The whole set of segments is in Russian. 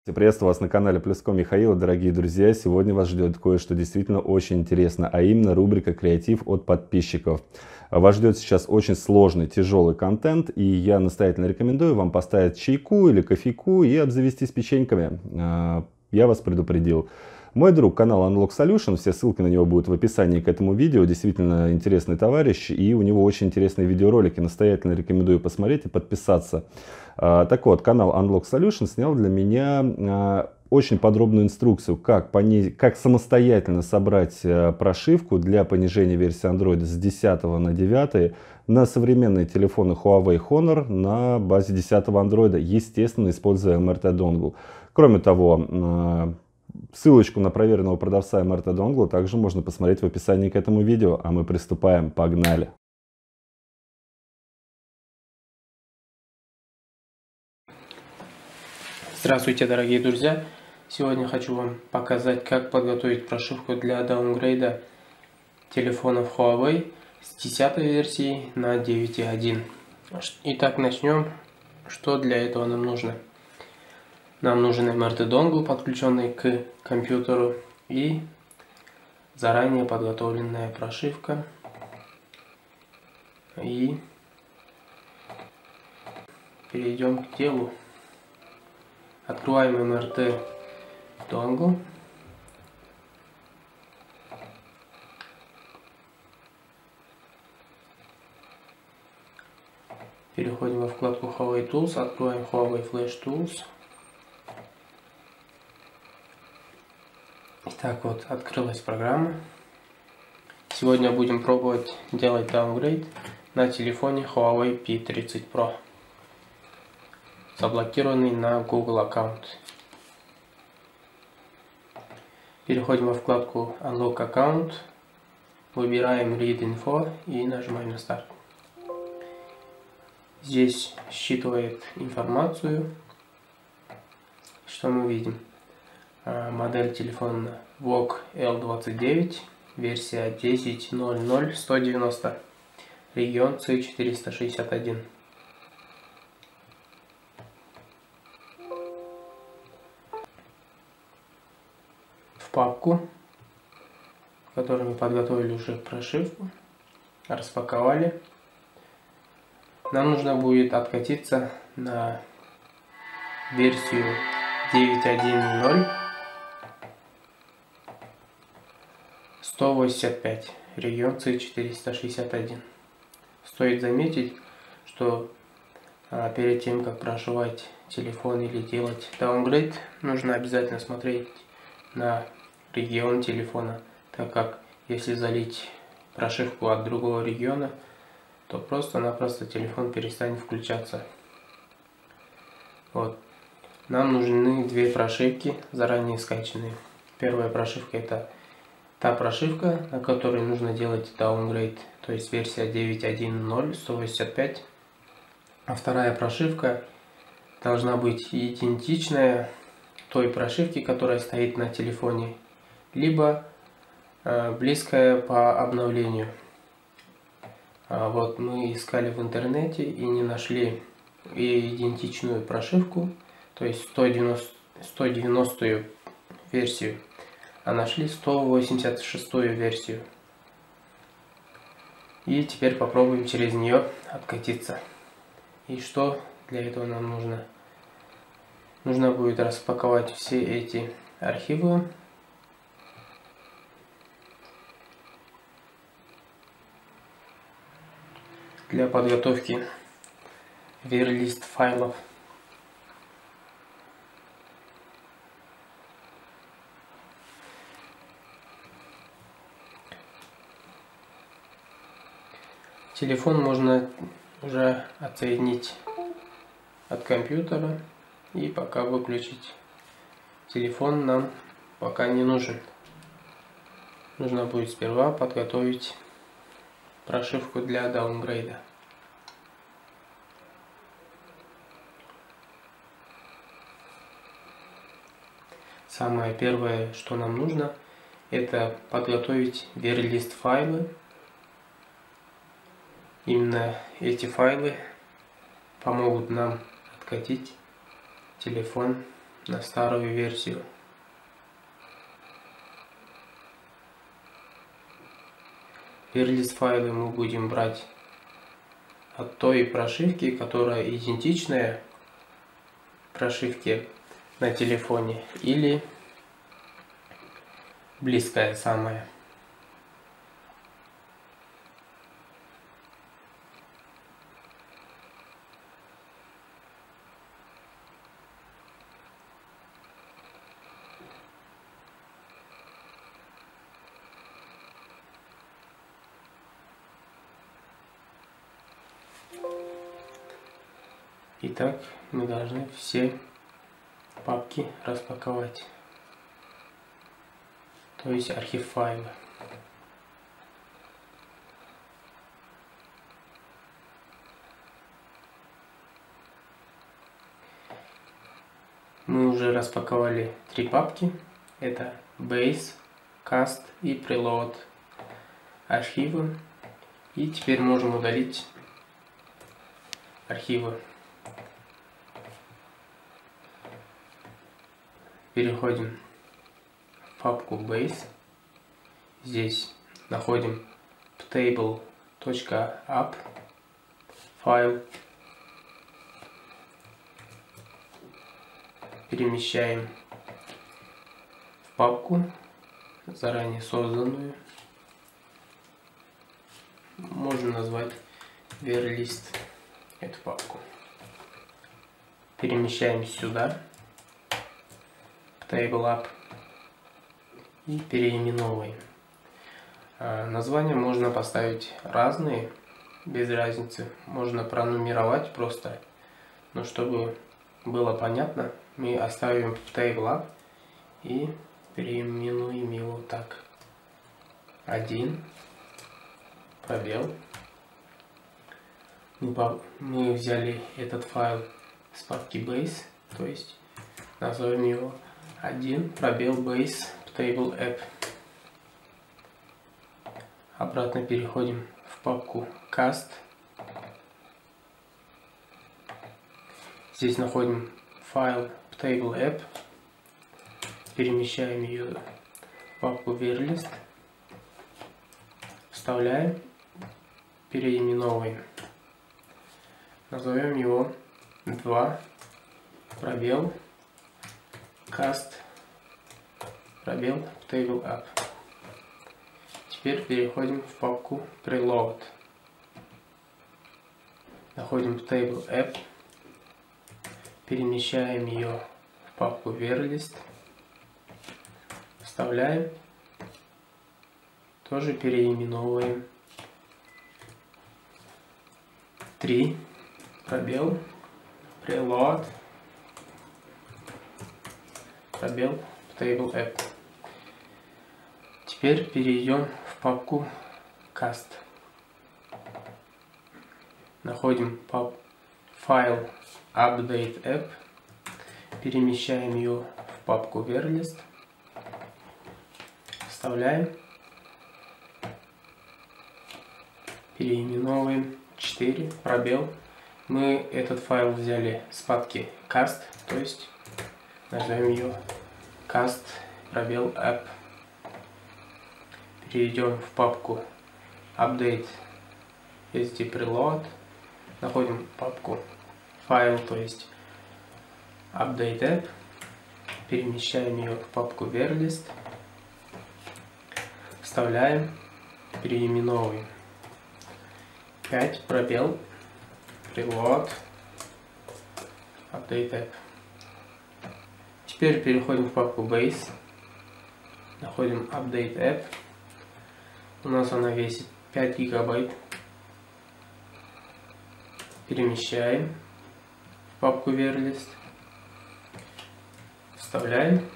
Приветствую вас на канале Плюском Михаила, дорогие друзья. Сегодня вас ждет кое-что действительно очень интересно, а именно рубрика «Креатив от подписчиков». Вас ждет сейчас очень сложный, тяжелый контент, и я настоятельно рекомендую вам поставить чайку или кофейку и обзавестись печеньками. Я вас предупредил. Мой друг, канал Unlock Solution, все ссылки на него будут в описании к этому видео. Действительно интересный товарищ, и у него очень интересные видеоролики. Настоятельно рекомендую посмотреть и подписаться. Так вот, канал Unlock Solution снял для меня очень подробную инструкцию, как самостоятельно собрать прошивку для понижения версии Android с 10 на 9 на современные телефоны Huawei Honor на базе 10 Android, естественно, используя MRT Dongle. Кроме того, ссылочку на проверенного продавца MRT Dongle также можно посмотреть в описании к этому видео. А мы приступаем. Погнали! Здравствуйте, дорогие друзья! Сегодня хочу вам показать, как подготовить прошивку для даунгрейда телефонов Huawei с 10 версии на 9.1. Итак, начнем. Что для этого нам нужно? Нам нужен MRT Dongle, подключенный к компьютеру, и заранее подготовленная прошивка. И перейдем к делу. Открываем MRT Dongle. Переходим во вкладку Huawei Tools, откроем Huawei Flash Tools. Итак, вот открылась программа. Сегодня будем пробовать делать даунгрейд на телефоне Huawei P30 Pro, заблокированный на Google аккаунт. Переходим во вкладку Unlock Account, выбираем Read Info и нажимаем на старт. Здесь считывает информацию. Что мы видим? Модель телефона VOOC L29, версия 10.00.190, регион C461. В папку, в которой мы подготовили уже прошивку, распаковали. Нам нужно будет откатиться на версию 9.1.0 185, регион C461. Стоит заметить, что перед тем, как прошивать телефон или делать даунгрейд, нужно обязательно смотреть на регион телефона, так как если залить прошивку от другого региона, то просто-напросто телефон перестанет включаться. Вот. Нам нужны две прошивки, заранее скачанные. Первая прошивка — это та прошивка, на которой нужно делать даунгрейд, то есть версия 9.1.0 185. А вторая прошивка должна быть идентичная той прошивке, которая стоит на телефоне, либо близкая по обновлению. Вот мы искали в интернете и не нашли идентичную прошивку, то есть 190-ю версию, а нашли 186-ю версию. И теперь попробуем через нее откатиться. И что для этого нам нужно? Нужно будет распаковать все эти архивы. Для подготовки верлист файлов. Телефон можно уже отсоединить от компьютера и пока выключить. Телефон нам пока не нужен. Нужно будет сперва подготовить прошивку для даунгрейда. Самое первое, что нам нужно, это подготовить верлист файлы. Именно эти файлы помогут нам откатить телефон на старую версию. Верлист файлы мы будем брать от той прошивки, которая идентичная прошивке на телефоне или близкая самая. Итак, мы должны все папки распаковать, то есть архив файла. Мы уже распаковали 3 папки. Это Base, Cast и Preload архивы. И теперь можем удалить архивы. Переходим в папку Base. Здесь находим table.app файл. Перемещаем в папку, заранее созданную. Можно назвать Верлист эту папку. Перемещаем сюда, Table App, и переименовываем. Названия можно поставить разные, без разницы. Можно пронумеровать просто, но чтобы было понятно, мы оставим в Table App и переименуем его так. 1, пробел. Мы взяли этот файл с папки Base, то есть назовем его 1 пробел Base Table App. Обратно переходим в папку Cast. Здесь находим файл Table App. Перемещаем ее в папку Верлист. Вставляем. Переименовываем. Назовем его 2 пробел Cast пробел Table App. Теперь переходим в папку Preload. Находим Table App. Перемещаем ее в папку Верлист. Вставляем. Тоже переименовываем. 3 пробел Preload пробел Table App. Теперь перейдем в папку Cast. Находим файл Update App. Перемещаем ее в папку Верлист. Вставляем. Переименовываем 4 пробел. Мы этот файл взяли с папки Cast, то есть назовем ее Cast пробел App. Перейдем в папку Update SD Preload. Находим папку файл, то есть Update App. Перемещаем ее в папку Верлист. Вставляем. Переименовываем. 5 пробел Preload Update App. Теперь переходим в папку Base. Находим Update App. У нас она весит 5 гигабайт. Перемещаем в папку Верлист. Вставляем.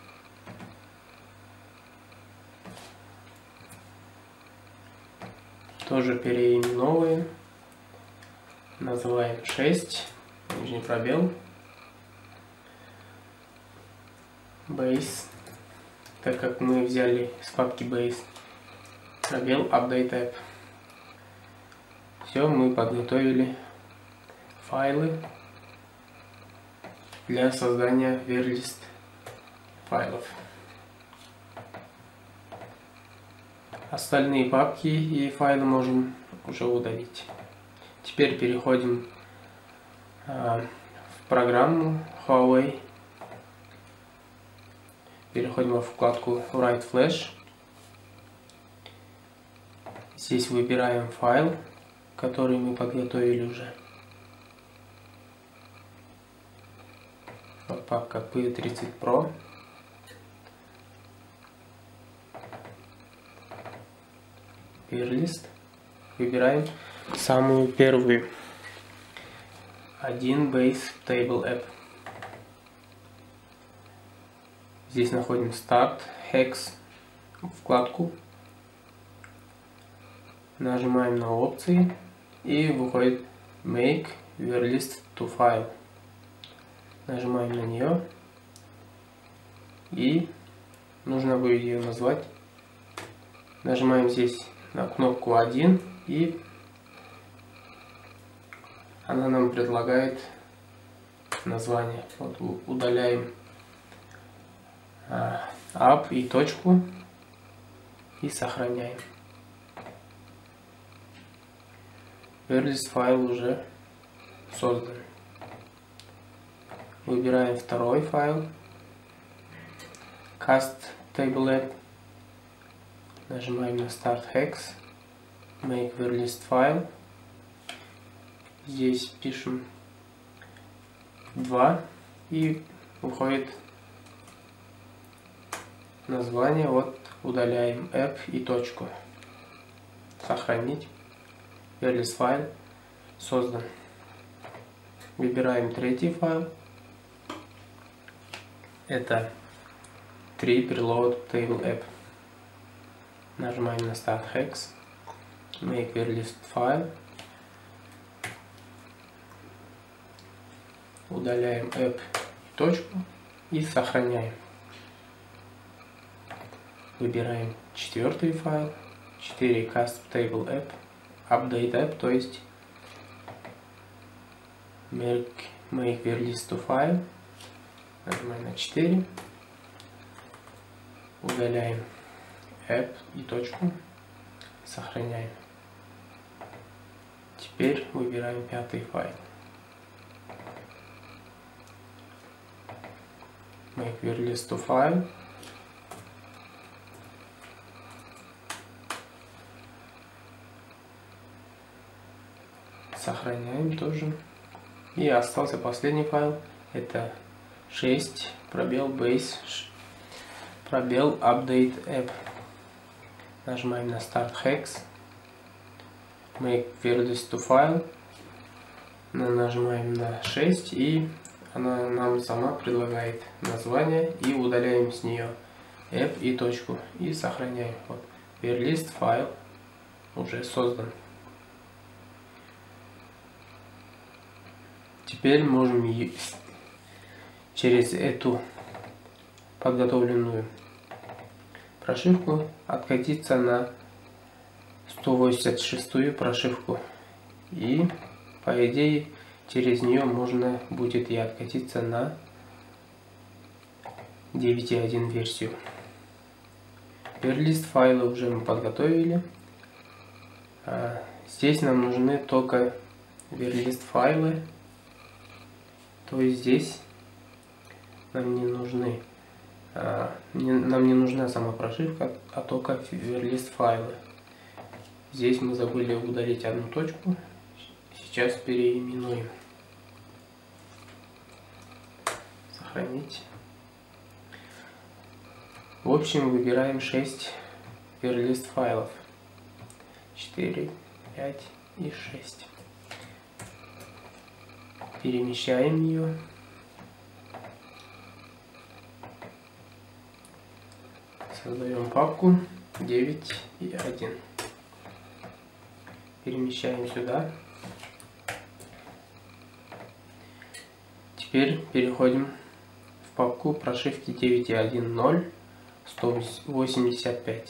Тоже переименовываем. Называем 6. Нижний пробел. Base. Так как мы взяли с папки Base. Пробел Update App. Все, мы подготовили файлы. для создания верлист файлов. Остальные папки и файлы можем уже удалить. Теперь переходим в программу Huawei. Переходим во вкладку Write Flash. Здесь выбираем файл, который мы подготовили уже. Вот папка P30 Pro. Верлист. Выбираем самую первую. 1 Base Table App. Здесь находим Start Hex вкладку. Нажимаем на опции и выходит Make Write to File. Нажимаем на нее и нужно будет ее назвать. Нажимаем здесь на кнопку 1 и она нам предлагает название. Вот удаляем app и точку и сохраняем. Верлист файл уже создан. Выбираем второй файл. Cast Table App. Нажимаем на Start Hex. Make Write File. Здесь пишем 2 и выходит название. Вот удаляем app и точку. Сохранить. Верлист файл создан. Выбираем третий файл. Это 3 Preload Table App. Нажимаем на Start Hex. Make Write File. Удаляем app точку и сохраняем. Выбираем четвертый файл. 4 Cast Table App. Update App, то есть Make Write to File. Нажимаем на 4. Удаляем app и точку. Сохраняем. Теперь выбираем пятый файл. Make Write to File. Сохраняем тоже. И остался последний файл. Это 6 пробел Base пробел Update App. Нажимаем на Start Hex. Make Write to File. Нажимаем на 6 и она нам сама предлагает название и удаляем с нее app и точку и сохраняем. Вот. Write файл уже создан. Теперь можем через эту подготовленную прошивку откатиться на 186-ю прошивку. И по идее через нее можно будет и откатиться на 9.1 версию. Верлист файлы уже мы подготовили. Здесь нам нужны только верлист файлы. То есть здесь нам не нужны, нам не нужна сама прошивка, а только верлист файлы. Здесь мы забыли удалить одну точку. Сейчас переименуем. Сохранить. В общем, выбираем 6 верлист файлов. 4, 5 и 6. Перемещаем ее. Создаем папку 9.1. Перемещаем сюда. Теперь переходим в папку прошивки 9.1.0 185.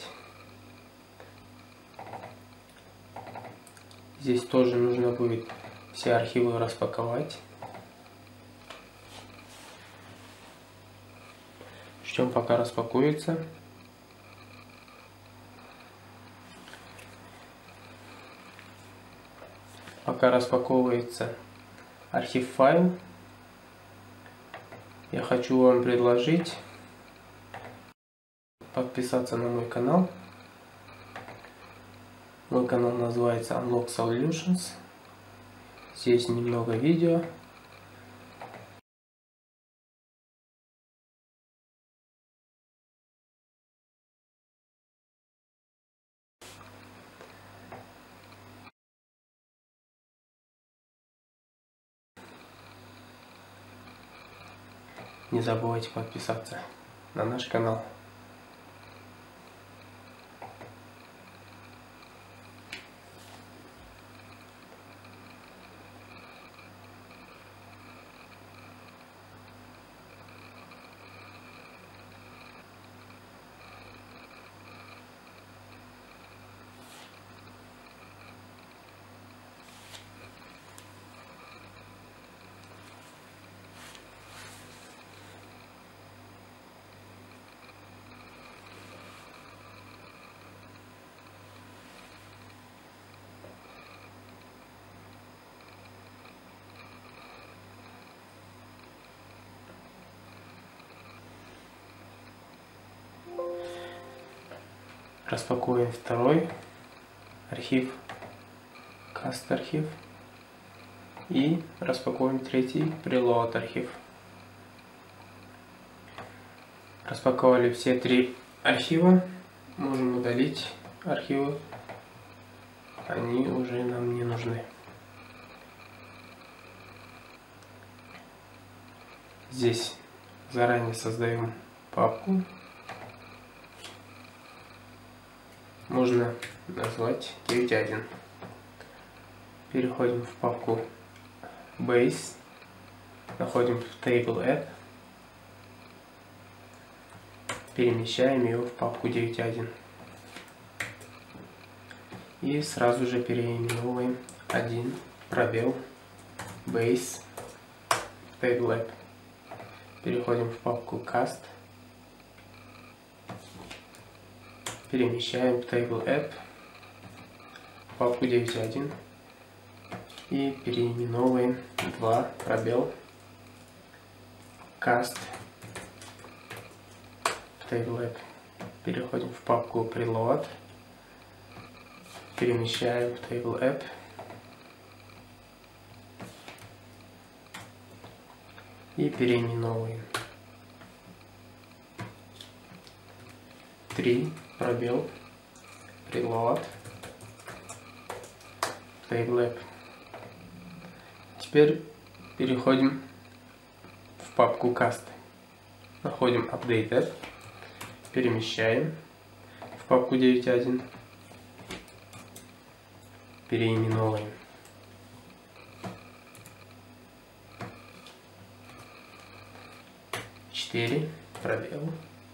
Здесь тоже нужно будет все архивы распаковать. Ждем, пока распакуется. Пока распаковывается архив файл, я хочу вам предложить подписаться на мой канал. Мой канал называется Unlock Solutions. Здесь немного видео. Не забывайте подписаться на наш канал. Распакуем второй архив, cast архив, и распакуем третий preload архив. Распаковали все три архива, можем удалить архивы, они уже нам не нужны. Здесь заранее создаем папку. Можно назвать 9.1. Переходим в папку Base, находим в Table App, перемещаем ее в папку 9.1 и сразу же переименовываем 1 пробел Base Table App. Переходим в папку Cast, перемещаем Table App в папку 9.1 и переименовываем 2 пробел Cast Table App. Переходим в папку Preload, перемещаем Table App и переименовываем 3 пробел Preload Table App. Теперь переходим в папку Cast, находим Update App, перемещаем в папку 9.1, переименовываем 4 пробел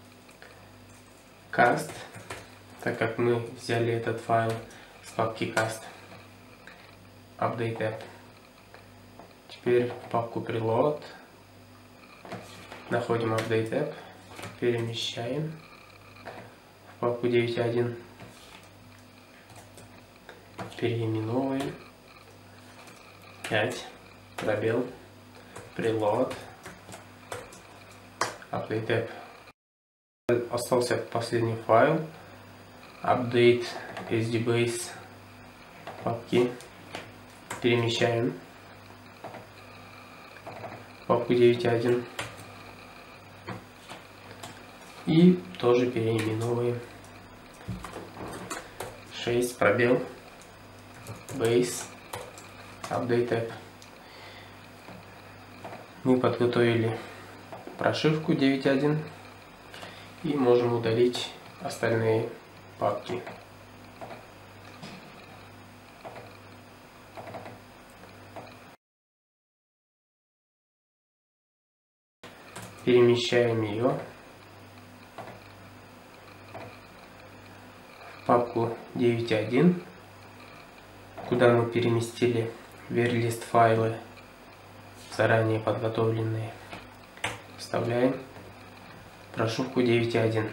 Cast, так как мы взяли этот файл с папки Cast, Update App. Теперь в папку Preload, находим Update App, перемещаем в папку 9.1, переименовываем 5 пробел Preload Update App. Остался последний файл Update SDBase папки, перемещаем в папку 9.1 и тоже переименовываем 6 пробел Base Update App. Мы подготовили прошивку 9.1 и можем удалить остальные папки. Перемещаем ее в папку 9.1, куда мы переместили верлист файлы заранее подготовленные. Вставляем прошивку 9.1.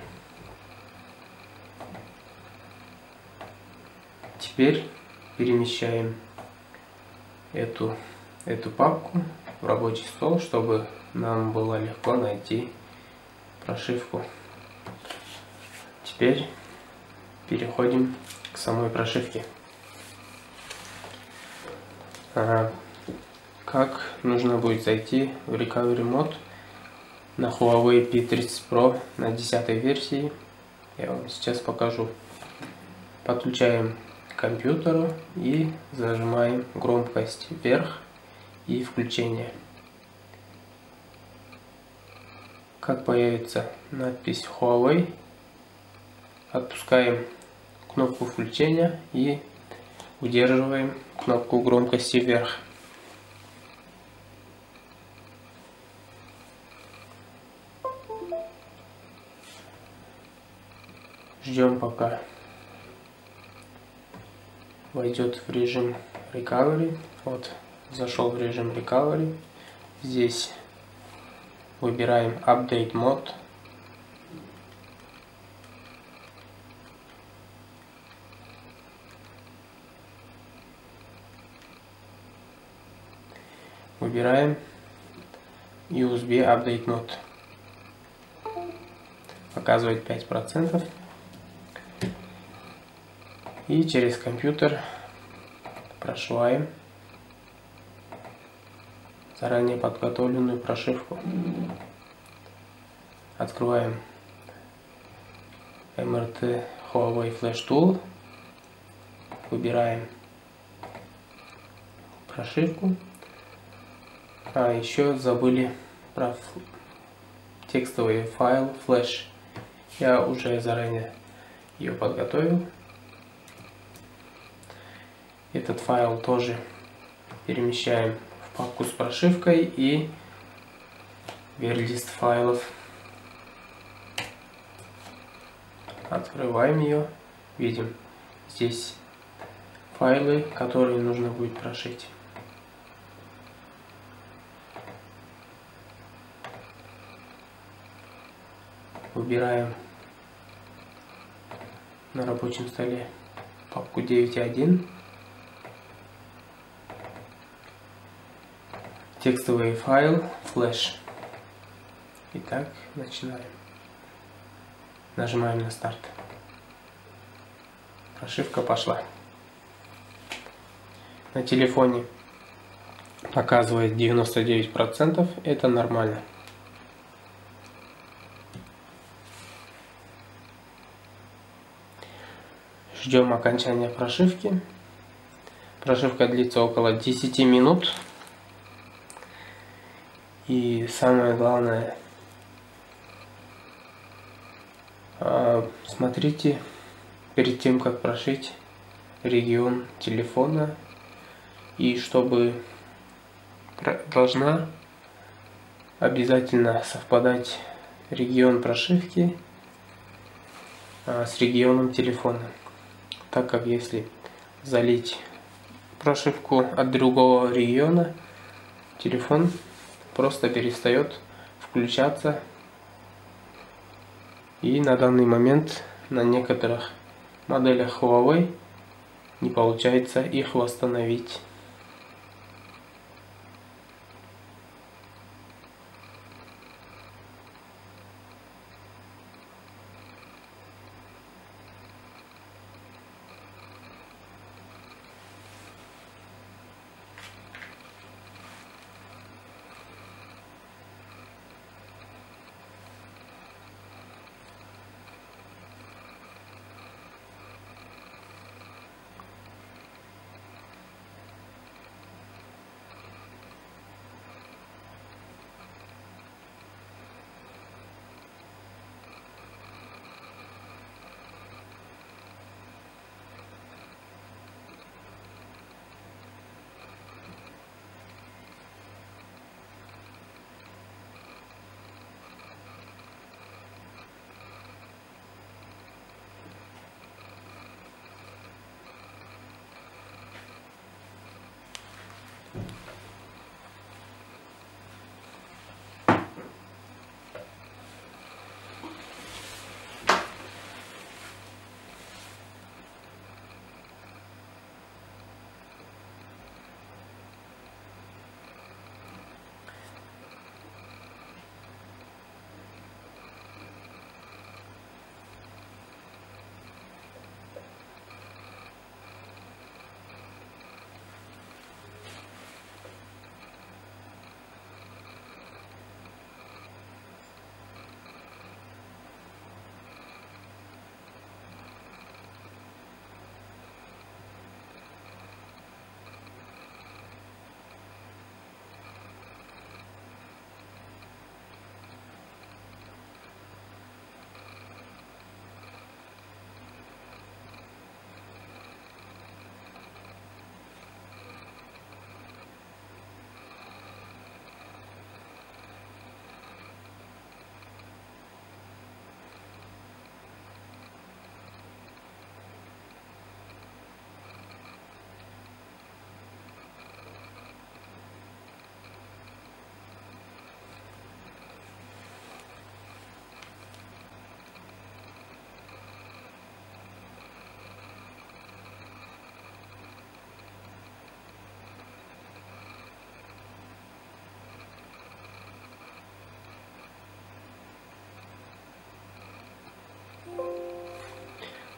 Теперь перемещаем эту папку в рабочий стол, чтобы нам было легко найти прошивку. Теперь переходим к самой прошивке. Как нужно будет зайти в Recovery Mode на Huawei P30 Pro на 10 версии, я вам сейчас покажу. Подключаем к компьютеру и зажимаем громкость вверх и включение. Как появится надпись Huawei, отпускаем кнопку включения и удерживаем кнопку громкости вверх. Ждем, пока войдет в режим Recovery. Вот, зашел в режим Recovery. Здесь выбираем Update Mode. Выбираем USB Update Mode. Показывает 5%. И через компьютер прошиваем заранее подготовленную прошивку. Открываем MRT Huawei Flash Tool. Выбираем прошивку. А еще забыли про текстовый файл Flash. Я уже заранее ее подготовил. Этот файл тоже перемещаем в папку с прошивкой и верлист файлов. Открываем ее. Видим здесь файлы, которые нужно будет прошить. Выбираем на рабочем столе папку 9.1. Текстовый файл Flash. Итак, начинаем. Нажимаем на старт. Прошивка пошла. На телефоне показывает 99%. Это нормально. Ждем окончания прошивки. Прошивка длится около 10 минут. И самое главное, смотрите перед тем, как прошить регион телефона, и чтобы должна обязательно совпадать регион прошивки с регионом телефона, так как если залить прошивку от другого региона, телефон просто перестает включаться, и на данный момент на некоторых моделях Huawei не получается их восстановить.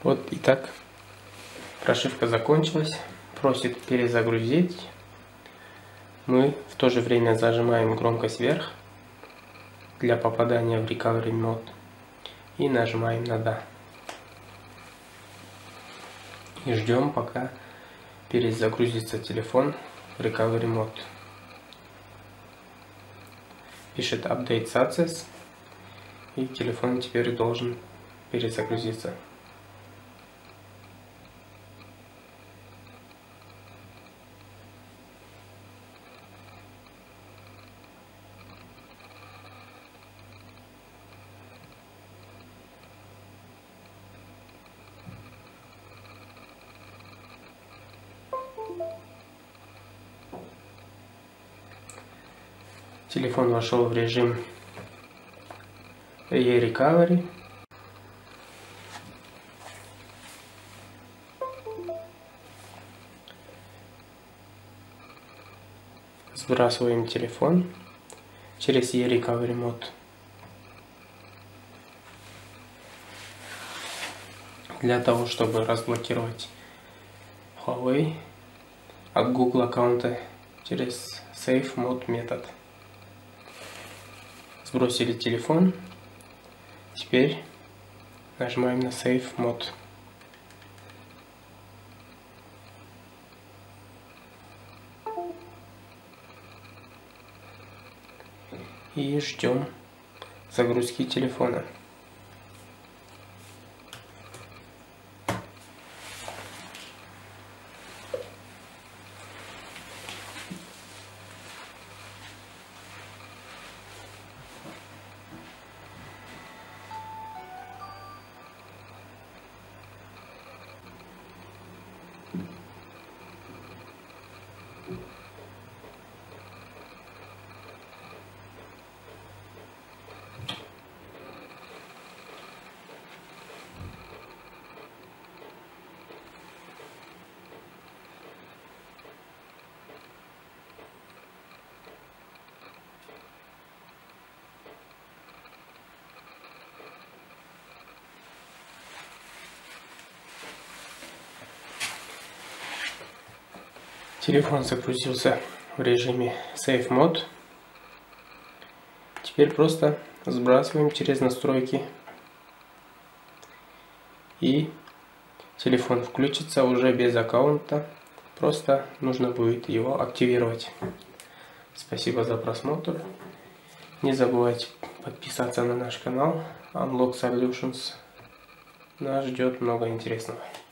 Вот, итак, прошивка закончилась. Просит перезагрузить. Мы в то же время зажимаем громкость вверх для попадания в Recovery Mode и нажимаем на «Да». И ждем, пока перезагрузится телефон в Recovery Mode. Пишет Update Success, и телефон теперь должен перезагрузиться. Телефон вошел в режим E-Recovery. Сбрасываем телефон через E-Recovery мод. Для того, чтобы разблокировать Huawei от Google аккаунта через Safe Mode метод. Сбросили телефон. Теперь нажимаем на Safe Mode. И ждем загрузки телефона. Телефон загрузился в режиме Safe Mode. Теперь просто сбрасываем через настройки. И телефон включится уже без аккаунта. Просто нужно будет его активировать. Спасибо за просмотр. Не забывайте подписаться на наш канал Unlock Solutions. Нас ждет много интересного.